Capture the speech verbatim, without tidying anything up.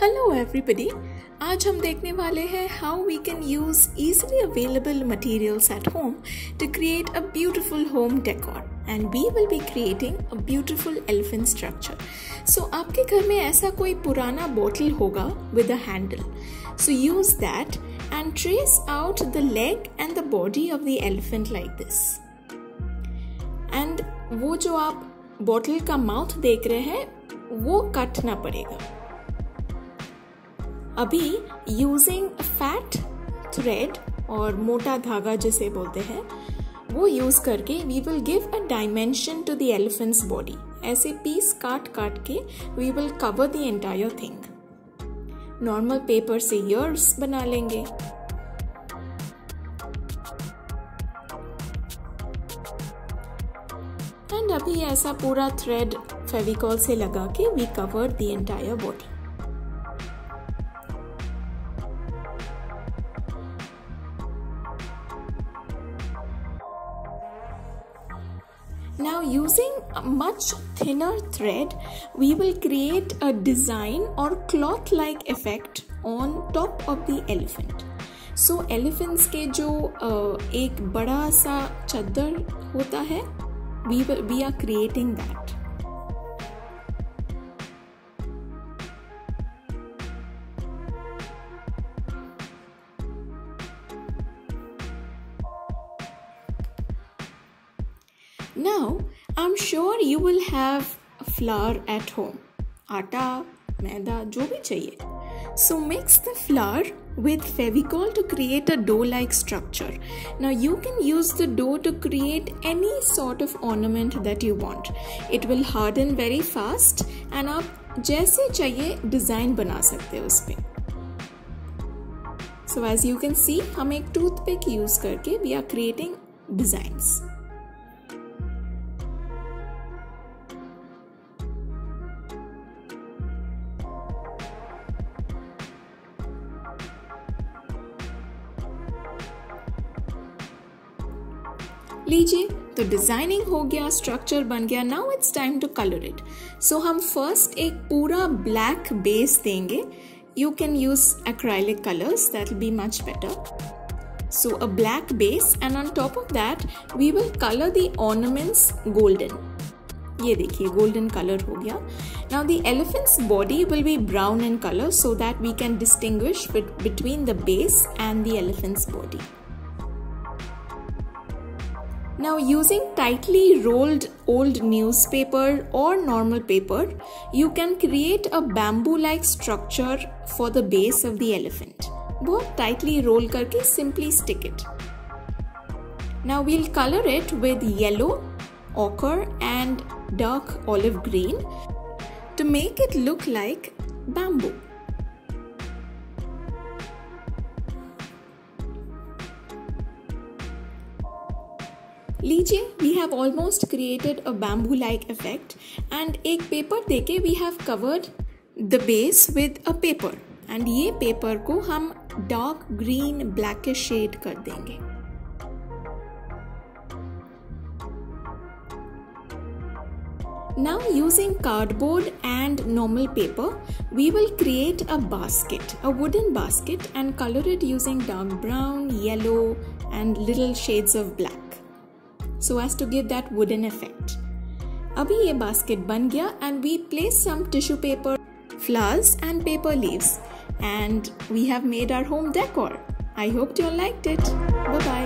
Hello everybody, आज हम देखने वाले हैं how we can use easily available materials at home to create a beautiful home decor and we will be creating a beautiful elephant structure. So आपके घर में ऐसा कोई पुराना बोतल होगा with a handle, so use that and trace out the leg and the body of the elephant like this. And वो जो आप बोतल का माउथ देख रहे हैं वो कट ना पड़ेगा। अभी यूजिंग फैट थ्रेड और मोटा धागा जिसे बोलते हैं वो यूज करके we will give a dimension to the elephant's body. ऐसे पीस काट काट के we will cover the entire thing. Normal paper से ईयर्स बना लेंगे। एंड अभी ऐसा पूरा थ्रेड फेविकॉल से लगा के we cover the entire body. Now using a much thinner thread, we will create a design or cloth-like effect on top of the elephant. So elephants के जो uh, एक बड़ा सा चद्दर होता है, we will we are creating that. Now, I'm sure you will have flour at home. आटा, मैदा, जो भी चाहिए. So mix the flour with Fevicol to create a dough-like structure. Now you can use the dough to create any sort of ornament that you want. It will harden very fast and आप जैसे चाहिए design बना सकते हो उस पे. So as you can see, हम एक टूथपिक यूज करके we are creating designs. लीजिए, तो डिजाइनिंग हो गया, स्ट्रक्चर बन गया. Now it's time to colour it. So हम फर्स्ट एक पूरा ब्लैक बेस देंगे. You can use acrylic colours, that will be much better. So a black base and on top of that we will colour the ornaments golden. ये देखिए golden colour हो गया. Now the elephant's body will be brown in colour so that we can distinguish between the base and the elephant's body. Now using tightly rolled old newspaper or normal paper, you can create a bamboo-like structure for the base of the elephant. बहुत tightly roll करके simply stick it. Now we'll color it with yellow, ochre and dark olive green to make it look like bamboo. लीजिए, we have almost created a bamboo-like effect and एक paper देके we have covered the base with a paper and ये paper को हम dark green blackish shade कर देंगे. Now using cardboard and normal paper, we will create a basket, a wooden basket and color it using dark brown, yellow and little shades of black. So as to give that wooden effect. अभी ये basket बन गया and we place some tissue paper, flowers and paper leaves and we have made our home decor. I hope you all liked it. Bye bye.